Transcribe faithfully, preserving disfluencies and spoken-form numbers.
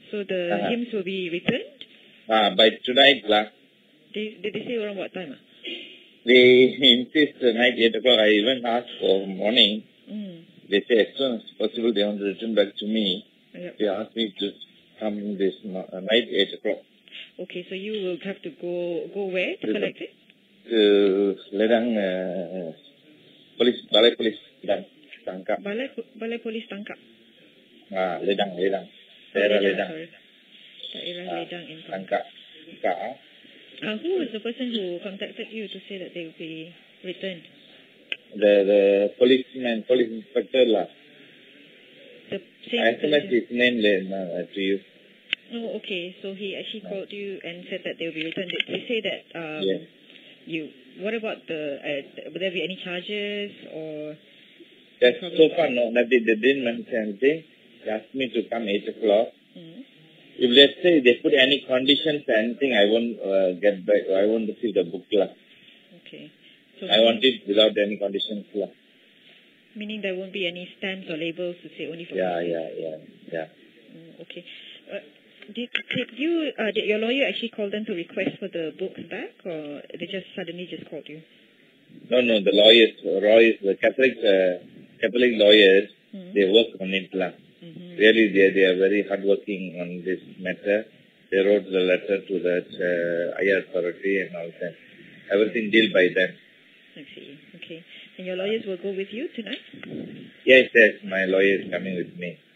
So the Uh-huh. hymns will be returned? Uh, by tonight, lah. They, did they say around what time? Ah? They insist tonight, eight o'clock. I even asked for morning. Mm. They say as soon as possible they want to return back to me. Yep. They asked me to come this no- uh, night, eight o'clock. Okay, so you will have to go go where to To the- collect it? To Ledang uh, Police, Balai Police, Ledang, Tangkap. Balai, Balai Polis Tangkap. Ah, Ledang, Ledang. Oh, Daerah Ledang, Ledang. sorry. Daerah Ah, Ledang in Tangkap. Tangkap. Tangkap. Uh, who was the person who contacted you to say that they will be returned? The, the policeman, police inspector lah. The same I S M S person? his name then, uh, to you. Oh, okay. So he actually called you and said that they will be returned. Did they say that um, Yes. you? What about the? Uh, would there be any charges or? That's so far no, nothing. They didn't mention anything. They asked me to come eight o'clock. Mm. If let's say they put any conditions or anything, I won't uh, get back. I won't receive the book lah. Okay. So I want it without any conditions lah. meaning there won't be any stamps or labels to say only for. Yeah, Muslims. yeah, yeah, yeah. Mm, okay. Uh, did did you uh, did your lawyer actually call them to request for the books back, or they just suddenly just called you? No, no, the lawyers, lawyers, the Catholic, uh, Catholic lawyers, Mm-hmm. they work on it lah. Mm-hmm. Really, they they are very hardworking on this matter. They wrote the letter to that uh, higher authority and all that. Everything dealt by them. I see. Okay. And your lawyers will go with you tonight? Yes, yes, my lawyer is coming with me.